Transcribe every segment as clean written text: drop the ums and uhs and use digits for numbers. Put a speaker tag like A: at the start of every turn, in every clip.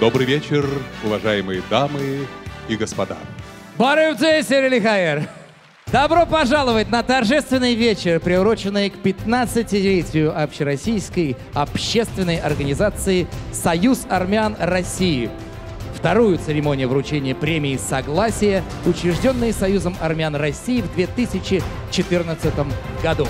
A: Добрый вечер, уважаемые дамы и господа.
B: Добро пожаловать на торжественный вечер, приуроченный к 15-летию общероссийской общественной организации «Союз армян России». Вторую церемонию вручения премии «Согласие», учрежденной Союзом армян России в 2014 году.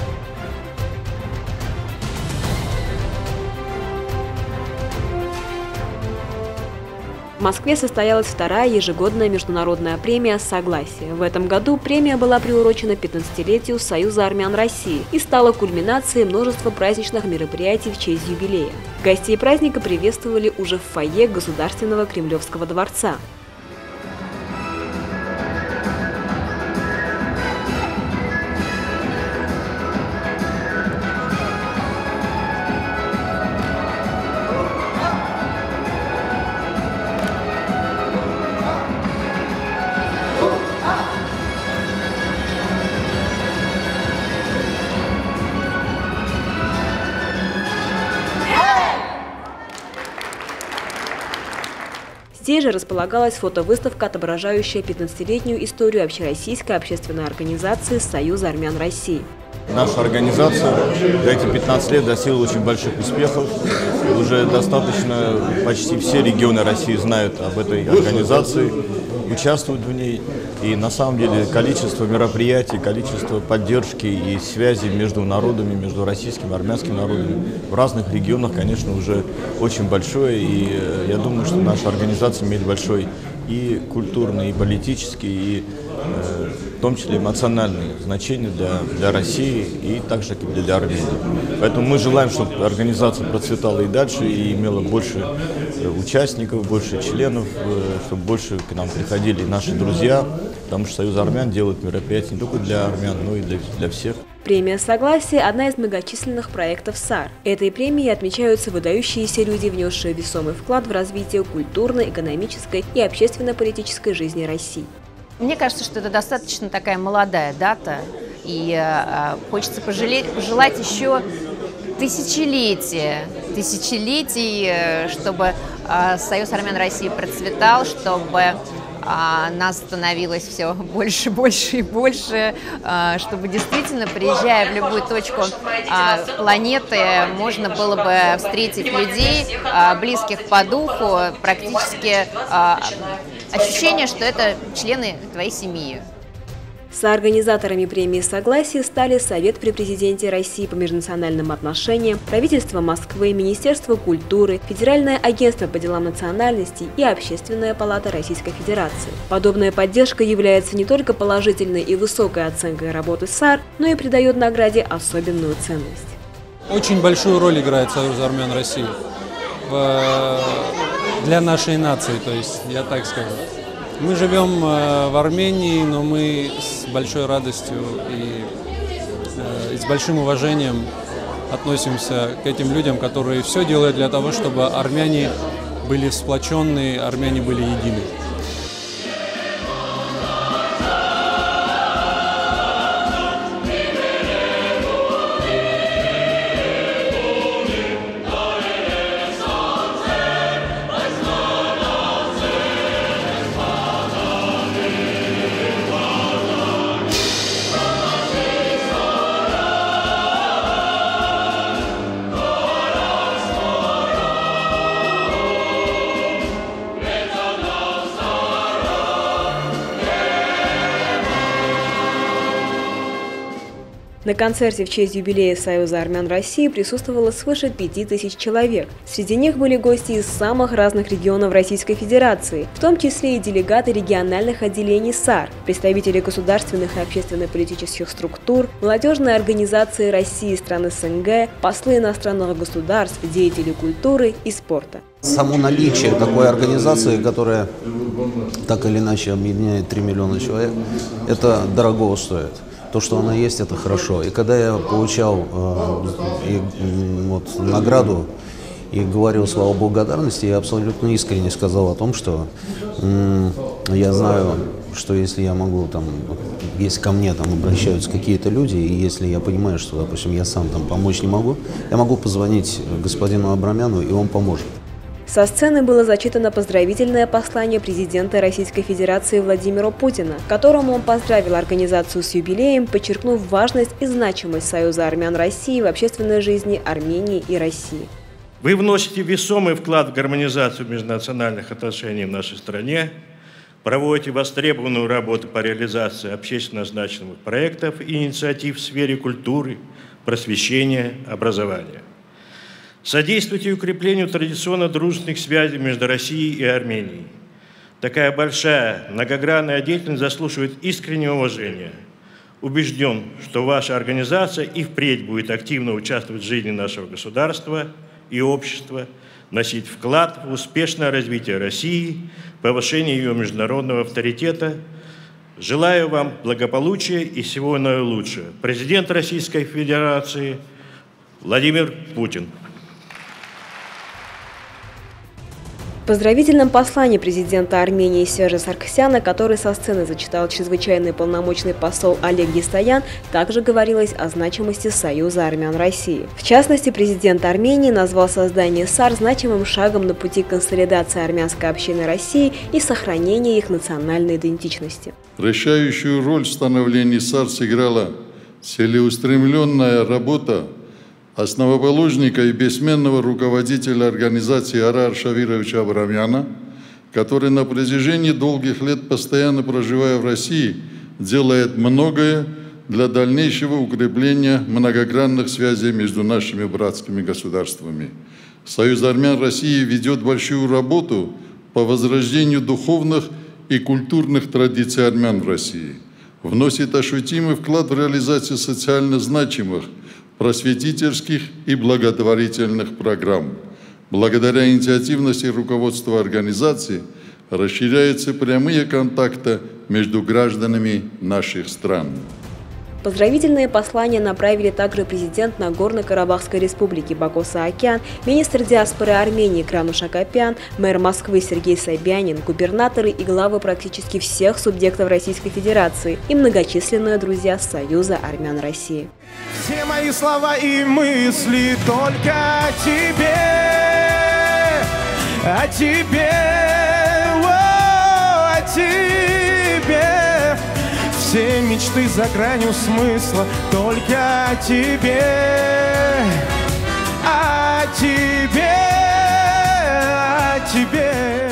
C: В Москве состоялась вторая ежегодная международная премия «Согласие». В этом году премия была приурочена 15-летию Союза армян России и стала кульминацией множества праздничных мероприятий в честь юбилея. Гостей праздника приветствовали уже в фойе Государственного Кремлевского дворца. Здесь же располагалась фотовыставка, отображающая 15-летнюю историю общероссийской общественной организации «Союз армян России».
D: Наша организация за эти 15 лет достигла очень больших успехов. Уже достаточно, почти все регионы России знают об этой организации, участвуют в ней. И на самом деле количество мероприятий, количество поддержки и связи между народами, между российским и армянским народами в разных регионах, конечно, уже очень большое. И я думаю, что наша организация имеет большой и культурный, и политический, и в том числе эмоциональное значение для России и также для Армении. Поэтому мы желаем, чтобы организация процветала и дальше, и имела больше участников, больше членов, чтобы больше к нам приходили наши друзья, потому что Союз армян делает мероприятия не только для армян, но и для всех.
C: Премия «Согласие» – одна из многочисленных проектов САР. Этой премией отмечаются выдающиеся люди, внесшие весомый вклад в развитие культурной, экономической и общественно-политической жизни России.
E: Мне кажется, что это достаточно такая молодая дата, и хочется пожелать еще тысячелетий, чтобы Союз армян России процветал, чтобы нас становилось все больше, больше и больше, чтобы действительно, приезжая в любую точку планеты, можно было бы встретить людей, близких по духу, практически ощущение, что это члены твоей семьи.
C: Соорганизаторами премии «Согласие» стали Совет при президенте России по межнациональным отношениям, правительство Москвы, Министерство культуры, Федеральное агентство по делам национальностей и Общественная палата Российской Федерации. Подобная поддержка является не только положительной и высокой оценкой работы САР, но и придает награде особенную ценность.
F: Очень большую роль играет Союз армян России для нашей нации, то есть я так скажу. Мы живем в Армении, но мы с большой радостью и с большим уважением относимся к этим людям, которые все делают для того, чтобы армяне были сплоченные, армяне были едины.
C: На концерте в честь юбилея Союза армян России присутствовало свыше 5000 человек. Среди них были гости из самых разных регионов Российской Федерации, в том числе и делегаты региональных отделений САР, представители государственных и общественно-политических структур, молодежные организации России и стран СНГ, послы иностранных государств, деятели культуры и спорта.
G: Само наличие такой организации, которая так или иначе объединяет 3 миллиона человек, это дорого стоит. То, что она есть, это хорошо. И когда я получал награду и говорил слова благодарности, я абсолютно искренне сказал о том, что я знаю, что если я могу, если ко мне обращаются какие-то люди, и если я понимаю, что, допустим, я сам помочь не могу, я могу позвонить господину Абрамяну, и он поможет.
C: Со сцены было зачитано поздравительное послание президента Российской Федерации Владимира Путина, которому он поздравил организацию с юбилеем, подчеркнув важность и значимость Союза армян России в общественной жизни Армении и России.
H: Вы вносите весомый вклад в гармонизацию межнациональных отношений в нашей стране, проводите востребованную работу по реализации общественно значимых проектов и инициатив в сфере культуры, просвещения, образования. Содействуйте укреплению традиционно дружественных связей между Россией и Арменией. Такая большая, многогранная деятельность заслуживает искреннего уважения. Убежден, что ваша организация и впредь будет активно участвовать в жизни нашего государства и общества, вносить вклад в успешное развитие России, повышение ее международного авторитета. Желаю вам благополучия и всего наилучшего. Президент Российской Федерации Владимир Путин.
C: В поздравительном послании президента Армении Сержа Сарксяна, который со сцены зачитал чрезвычайный полномочный посол Олег Гистоян, также говорилось о значимости Союза армян России. В частности, президент Армении назвал создание САР значимым шагом на пути консолидации армянской общины России и сохранения их национальной идентичности.
I: Решающую роль в становлении САР сыграла целеустремленная работа основоположника и бессменного руководителя организации Арара Шавировича Абрамяна, который на протяжении долгих лет, постоянно проживая в России, делает многое для дальнейшего укрепления многогранных связей между нашими братскими государствами. Союз армян России ведет большую работу по возрождению духовных и культурных традиций армян в России, вносит ощутимый вклад в реализацию социально значимых, просветительских и благотворительных программ. Благодаря инициативности руководства организации расширяются прямые контакты между гражданами наших стран.
C: Поздравительные послания направили также президент Нагорно-Карабахской республики Бако Саакян, министр диаспоры Армении Крануш Акопян, мэр Москвы Сергей Собянин, губернаторы и главы практически всех субъектов Российской Федерации и многочисленные друзья Союза армян России.
J: Все мои слова и мысли только о тебе, о тебе, о тебе. Все мечты за гранью смысла только о тебе, о тебе, о тебе.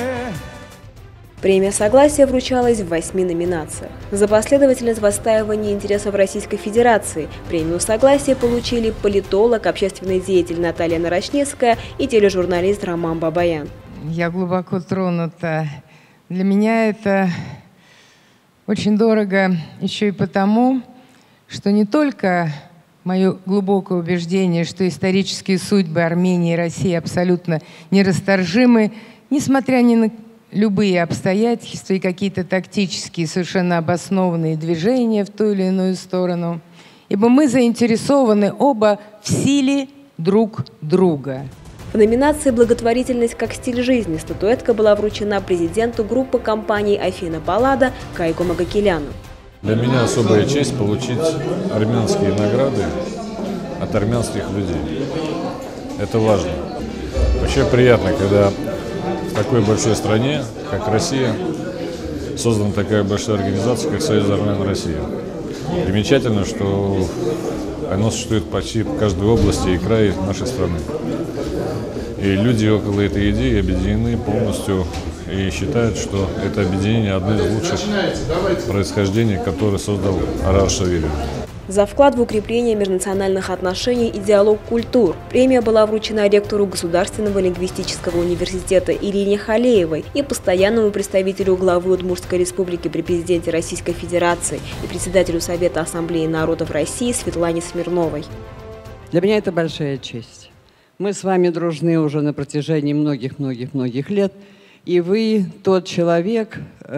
C: Премия «Согласие» вручалась в 8 номинациях. За последовательность в отстаивании интересов Российской Федерации премию «Согласие» получили политолог, общественный деятель Наталья Нарочницкая и тележурналист Роман Бабаян.
K: Я глубоко тронута. Для меня это очень дорого еще и потому, что не только мое глубокое убеждение, что исторические судьбы Армении и России абсолютно нерасторжимы, несмотря ни на любые обстоятельства и какие-то тактические, совершенно обоснованные движения в ту или иную сторону, ибо мы заинтересованы оба в силе друг друга.
C: В номинации «Благотворительность как стиль жизни» статуэтка была вручена президенту группы компаний «Афина Паллада» Кайку Магакеляну.
L: Для меня особая честь получить армянские награды от армянских людей. Это важно. Вообще приятно, когда в такой большой стране, как Россия, создана такая большая организация, как Союз армян России. Примечательно, что оно существует почти в каждой области и крае нашей страны. И люди около этой идеи объединены полностью и считают, что это объединение одно из лучших происхождений, которое создал Арар Шавирович.
C: За вклад в укрепление межнациональных отношений и диалог культур премия была вручена ректору Государственного лингвистического университета Ирине Халеевой и постоянному представителю главы Удмуртской республики при президенте Российской Федерации и председателю Совета Ассамблеи народов России Светлане Смирновой.
M: Для меня это большая честь. Мы с вами дружны уже на протяжении многих лет, и вы тот человек,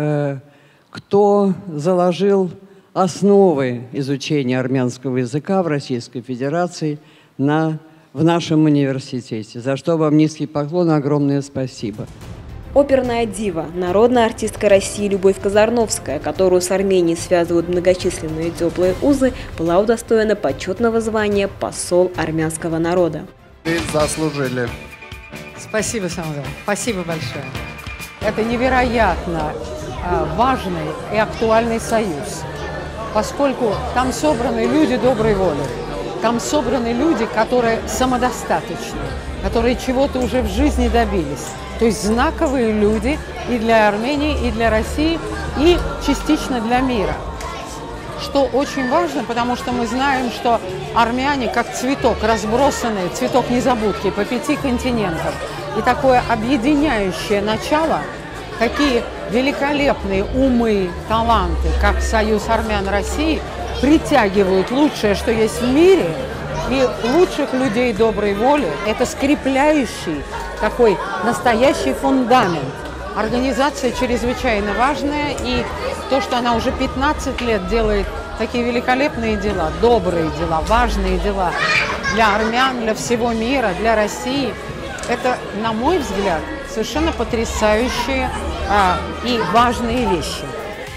M: кто заложил основы изучения армянского языка в Российской Федерации в нашем университете, за что вам низкий поклон и огромное спасибо.
C: Оперная дива, народная артистка России Любовь Казарновская, которую с Арменией связывают многочисленные теплые узы, была удостоена почетного звания «Посол армянского народа».
J: Заслужили.
M: Спасибо, Самвел. Спасибо большое. Это невероятно важный и актуальный союз, поскольку там собраны люди доброй воли, там собраны люди, которые самодостаточны, которые чего-то уже в жизни добились. То есть знаковые люди и для Армении, и для России, и частично для мира. Что очень важно, потому что мы знаем, что армяне как цветок, разбросанный, цветок незабудки по 5 континентам. И такое объединяющее начало, такие великолепные умы, таланты, как Союз армян России, притягивают лучшее, что есть в мире, и лучших людей доброй воли. Это скрепляющий, такой настоящий фундамент. Организация чрезвычайно важная, и то, что она уже 15 лет делает такие великолепные дела, добрые дела, важные дела для армян, для всего мира, для России, это, на мой взгляд, совершенно потрясающие и важные вещи.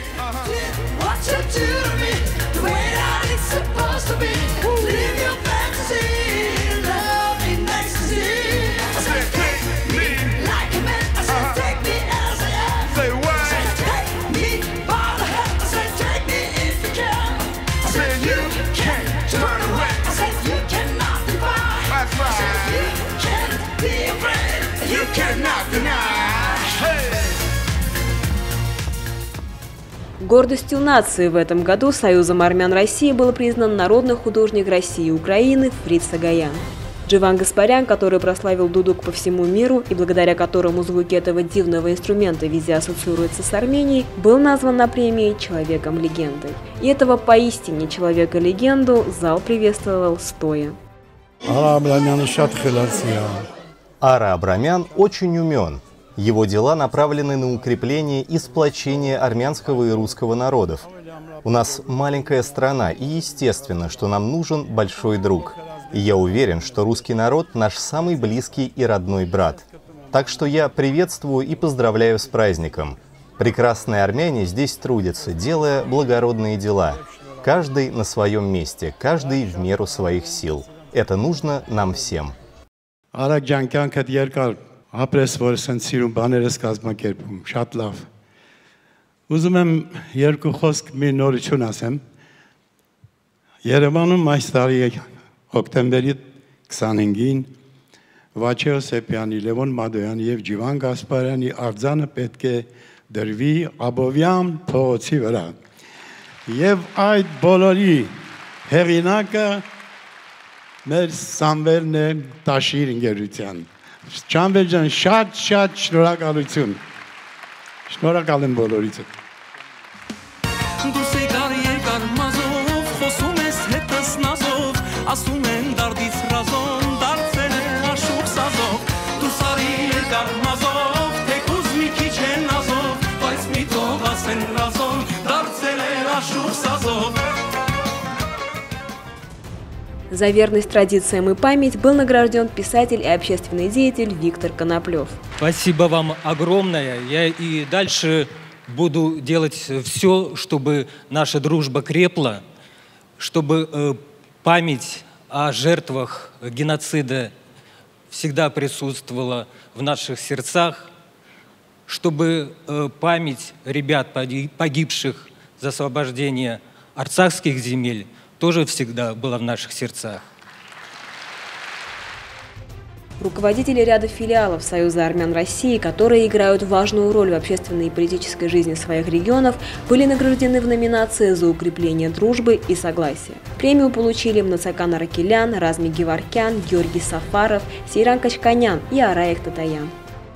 C: Гордостью нации в этом году Союзом армян России был признан народный художник России и Украины Фрид Сагаян. Дживан Гаспарян, который прославил дудук по всему миру и благодаря которому звуки этого дивного инструмента везде ассоциируются с Арменией, был назван на премии «Человеком-легендой». И этого поистине человека-легенду зал приветствовал стоя.
N: Ара Абрамян очень умен. Его дела направлены на укрепление и сплочение армянского и русского народов. У нас маленькая страна, и естественно, что нам нужен большой друг. И я уверен, что русский народ – наш самый близкий и родной брат. Так что я приветствую и поздравляю с праздником. Прекрасные армяне здесь трудятся, делая благородные дела. Каждый на своем месте, каждый в меру своих сил. Это нужно нам всем.
O: Ապրես, որ սենց սիրում բաներ ես կազմակերպում, շատ լավ։ Ուզում եմ երկու խոսք մի նորություն ասեմ։ Երևանում այս տարի հոկտեմբերի 25-ին Վաչե Հովսեփյանի, Լևոն Մադոյանի եւ Ջիվան Գասպարյանի արձանը պետք է դրվի Աբովյան փողոցի վրա։ Եվ այդ բոլորի հեղինակը մեր Սամվելն է Տաշիր ընկերության։ Չանվեր ջան, շատ շնորհակալություն։ Շնորհակալ եմ բոլորիդ։
P: Դուս եկար երկար մազով, խոսում ես հետս նազով, ասում են դարդից ռազոն, դարձել է աշուկ սազով։ Դուս արի երկար մազով, թեկուզ մի քիչ է նազով, բայց մի թող ասեն ռազոն, դարձել է աշուկ սազով։
C: За верность традициям и память был награжден писатель и общественный деятель Виктор Коноплев.
Q: Спасибо вам огромное. Я и дальше буду делать все, чтобы наша дружба крепла, чтобы память о жертвах геноцида всегда присутствовала в наших сердцах, чтобы память ребят, погибших за освобождение арцахских земель, тоже всегда была в наших сердцах.
C: Руководители ряда филиалов Союза армян России, которые играют важную роль в общественной и политической жизни своих регионов, были награждены в номинации за укрепление дружбы и согласия. Премию получили Мнацакан Аракелян, Разми Геворкян, Георгий Сафаров, Сейран Качканян и Араек Татаян.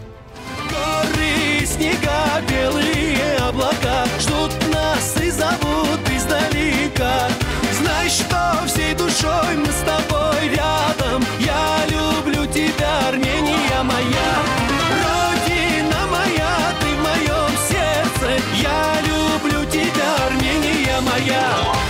P: Горы, снега, белые облака ждут нас и зовут издалека. Знай, что всей душой мы с тобой рядом. Я люблю тебя, Армения моя. Родина моя, ты в моем сердце. Я люблю тебя, Армения моя.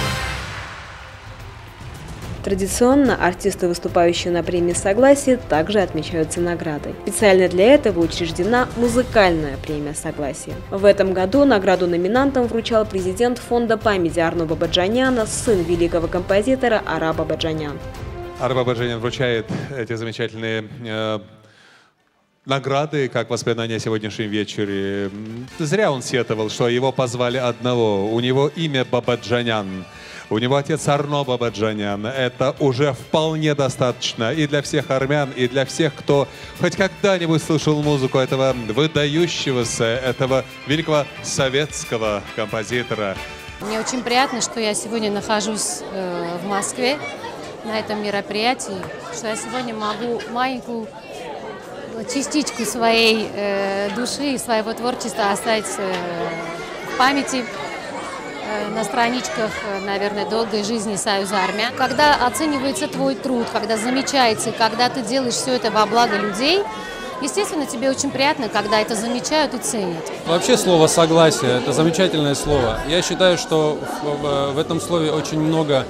C: Традиционно артисты, выступающие на премии «Согласие», также отмечаются наградой. Специально для этого учреждена музыкальная премия «Согласие». В этом году награду номинантам вручал президент фонда памяти Арно Бабаджаняна, сын великого композитора Ара Бабаджанян.
A: Ара Бабаджанян вручает эти замечательные награды, как воспоминание о сегодняшнем вечере. Зря он сетовал, что его позвали одного. У него имя Бабаджанян. У него отец Арно Бабаджанян. Это уже вполне достаточно и для всех армян, и для всех, кто хоть когда-нибудь слышал музыку этого выдающегося, этого великого советского композитора.
R: Мне очень приятно, что я сегодня нахожусь в Москве на этом мероприятии, что я сегодня могу маленькую частичку своей души и своего творчества оставить в памяти на страничках, наверное, долгой жизни Союза армян. Когда оценивается твой труд, когда замечается, когда ты делаешь все это во благо людей, естественно, тебе очень приятно, когда это замечают и ценят.
F: Вообще слово «согласие» — это замечательное слово. Я считаю, что в этом слове очень много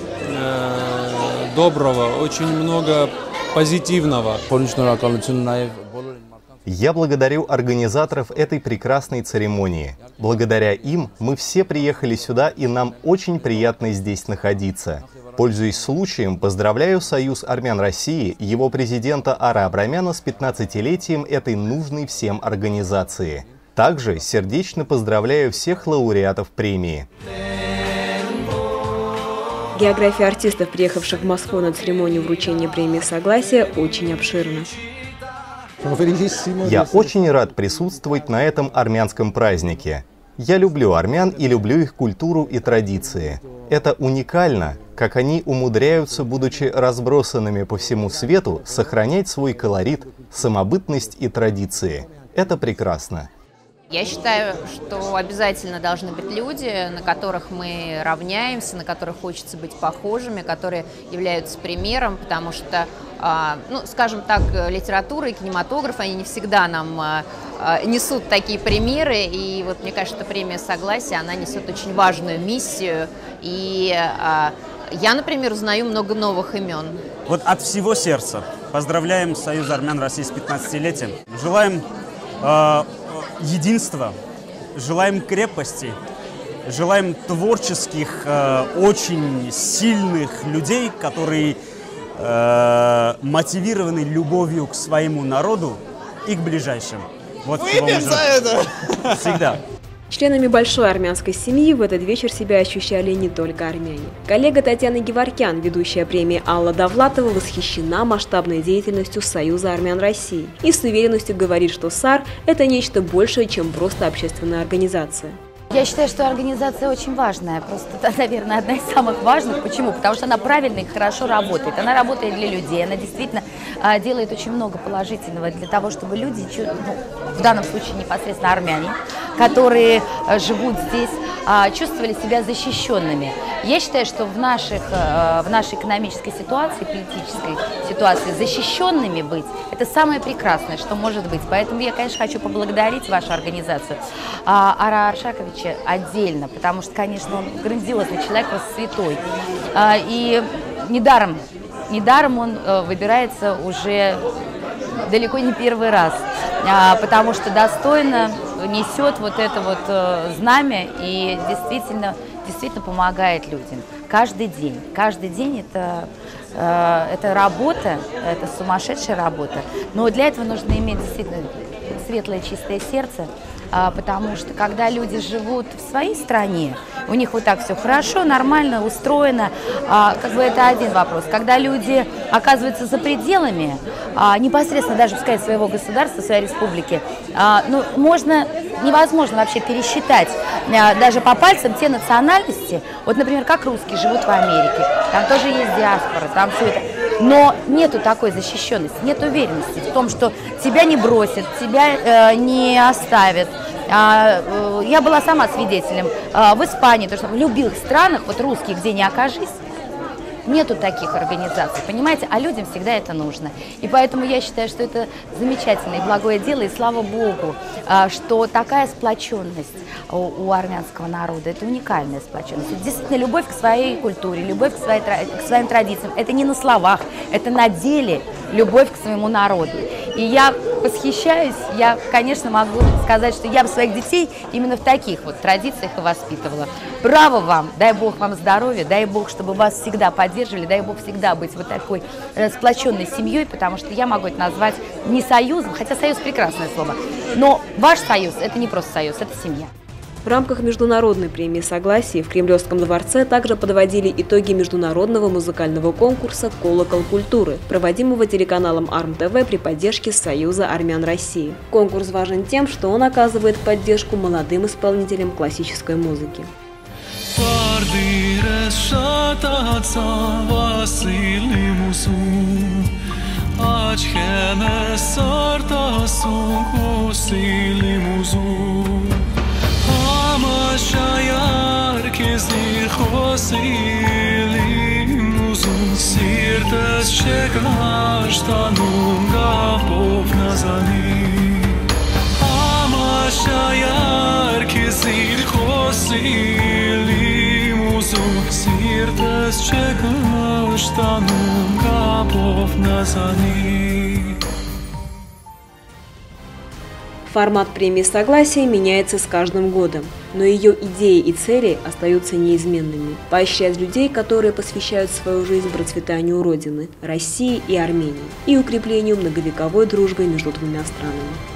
F: доброго, очень много позитивного.
N: Я благодарю организаторов этой прекрасной церемонии. Благодаря им мы все приехали сюда, и нам очень приятно здесь находиться. Пользуясь случаем, поздравляю Союз армян России, его президента Ара Абрамяна с 15-летием этой нужной всем организации. Также сердечно поздравляю всех лауреатов премии.
C: География артистов, приехавших в Москву на церемонию вручения премии «Согласие», очень обширна.
N: Я очень рад присутствовать на этом армянском празднике. Я люблю армян и люблю их культуру и традиции. Это уникально, как они умудряются, будучи разбросанными по всему свету, сохранять свой колорит, самобытность и традиции. Это прекрасно.
E: Я считаю, что обязательно должны быть люди, на которых мы равняемся, на которых хочется быть похожими, которые являются примером, потому что, ну, скажем так, литература и кинематограф, они не всегда нам несут такие примеры, и вот мне кажется, что премия «Согласие», она несет очень важную миссию, и я, например, узнаю много новых имен.
S: Вот от всего сердца поздравляем Союз армян России с 15-летием, желаем единства, желаем крепости, желаем творческих, очень сильных людей, которые мотивированы любовью к своему народу и к ближайшим. Вот
J: Выпьем за это!
S: Всегда.
C: Членами большой армянской семьи в этот вечер себя ощущали не только армяне. Коллега Татьяна Геворкян, ведущая премии Алла Довлатова, восхищена масштабной деятельностью Союза армян России и с уверенностью говорит, что САР – это нечто большее, чем просто общественная организация.
T: Я считаю, что организация очень важная, просто, наверное, одна из самых важных. Почему? Потому что она правильно и хорошо работает. Она работает для людей, она действительно делает очень много положительного для того, чтобы люди, в данном случае непосредственно армяне, которые живут здесь, чувствовали себя защищенными. Я считаю, что в нашей экономической ситуации, политической ситуации, защищенными быть – это самое прекрасное, что может быть. Поэтому я, конечно, хочу поблагодарить вашу организацию, Ара Аршаковича отдельно, потому что, конечно, он грандиозный человек, просто святой. И недаром он выбирается уже далеко не первый раз, потому что достойно несет вот это вот знамя и действительно помогает людям. Каждый день это работа, это сумасшедшая работа. Но для этого нужно иметь действительно светлое, чистое сердце, потому что когда люди живут в своей стране, у них вот так все хорошо, нормально, устроено, как бы это один вопрос. Когда люди оказываются за пределами, непосредственно даже, пускай, своего государства, своей республики, ну, невозможно вообще пересчитать даже по пальцам те национальности, вот, например, как русские живут в Америке, там тоже есть диаспора, там все это. Но нету такой защищенности, нет уверенности в том, что тебя не бросят, тебя не оставят. Я была сама свидетелем в Испании, то что в любых странах, вот русские, где не окажись, нету таких организаций, понимаете, а людям всегда это нужно. И поэтому я считаю, что это замечательное и благое дело, и слава Богу, что такая сплоченность у армянского народа, это уникальная сплоченность. Это действительно любовь к своей культуре, любовь к своим традициям. Это не на словах, это на деле. любовь к своему народу. И я восхищаюсь, я, конечно, могу сказать, что я бы своих детей именно в таких вот традициях и воспитывала. Браво вам, дай Бог вам здоровья, дай Бог, чтобы вас всегда поддерживали, дай Бог всегда быть вот такой сплоченной семьей, потому что я могу это назвать не союзом, хотя союз прекрасное слово, но ваш союз – это не просто союз, это семья.
C: В рамках международной премии «Согласие» в Кремлевском дворце также подводили итоги международного музыкального конкурса «Колокол культуры», проводимого телеканалом АРМ-ТВ при поддержке Союза армян России. Конкурс важен тем, что он оказывает поддержку молодым исполнителям классической музыки.
P: Şayar kezir xosilim uzun sirtes çekaştanum gafov nazani Ama şayar kezir xosilim uzun sirtes çekaştanum gafov nazani.
C: Формат премии «Согласие» меняется с каждым годом, но ее идеи и цели остаются неизменными – поощрять людей, которые посвящают свою жизнь процветанию Родины, России и Армении, и укреплению многовековой дружбы между двумя странами.